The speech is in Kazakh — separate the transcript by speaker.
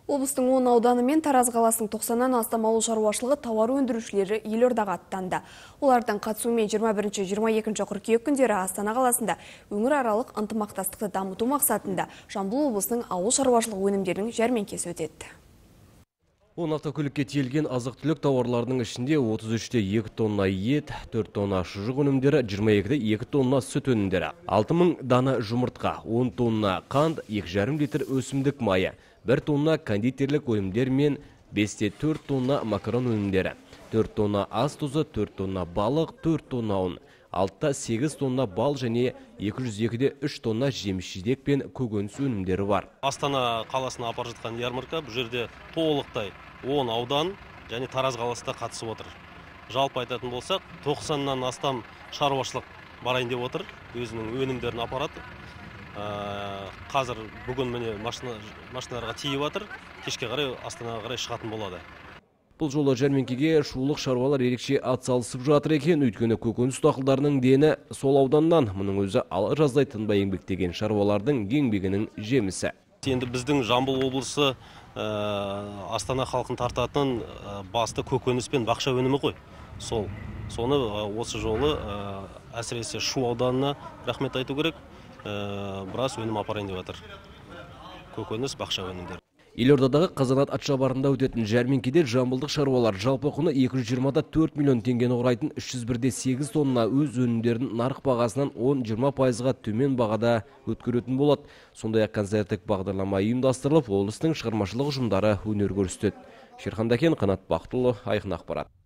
Speaker 1: Облыстың 10 ауданы мен Тараз қаласының 90-нан астам ауыл шаруашылығы тауар өндірушілері елордаға аттанды. Олардың қатысуымен 21-22 қыркүйек күндері Астана қаласында өңіраралық ынтымақтастықты дамыту мақсатында Жамбыл облысының ауыл шаруашылығы өнімдерінің жәрмеңкесі өтеді.
Speaker 2: 10 автокөлікке тиелген азық-түлік тауарларының ішінде 33-те 2 тонна ет, 4 тонна шұжық өнімдері, 22-те 2 тонна сүт өнімдері, 6000 дана жұмыртқа, 10 тонна қант, 2,5 литр өсімдік майы, 1 тонна кондитерлік өнімдер мен 5-те 4 тонна макарон өнімдері, 4 тонна ас тұзы, 4 тонна балық, 4 тонна ұн, 6-та 8 тонна бал және 202-де 3 тонна жеміс-жидек пен көкөніс өнімдері бар.
Speaker 3: Астана қаласына апарып жатқан ярмарка бұл жерде толықтай 10 аудан және Тараз қаласында қатысып отыр. Жалпы айтатын болсақ, 90-нан астам шаруашылық барайын деп отыр, өзінің өнімдерін апарады. Қазір бүгін міне машиналарға тиіп жатыр, кешке қарай Астанаға қарай шығатын болады.
Speaker 2: Бұл жолы жәрмеңкеге шулық шаруалар ерекше атсалысып жатыр екен, өйткені көкөніс дақылдарының дені сол ауданнан, мұның өзі ала жаздай тынбай еңбектеген шаруалардың еңбегінің жемісі.
Speaker 3: Енді біздің Жамбыл облысы Астана халқын тартатын басты көкөніс пен бақша өнімі ғой. Соны осы жолы әсіресе Шу ауданына рахмет айту керек, біраз өнім апарайын деп жатыр. Көкөніс, бақша өнімдері.
Speaker 2: Елордадағы Қазанат атшабарында өтетін жәрмеңкеде жамбылдық шаруалар жалпы құны 220-да 4 миллион теңгені құрайтын 301-де 8 тонна өз өнімдерін нарық бағасынан 10-20%-ға төмен бағада өткеретін болады. Сондай-ақ концерттік бағдарлама ұйымдастырылып, облыстың шығармашылық ұжымдары өнер көрсетеді. Шерхан Дакен, Қанат Бақтылы, Айқын ақпарат.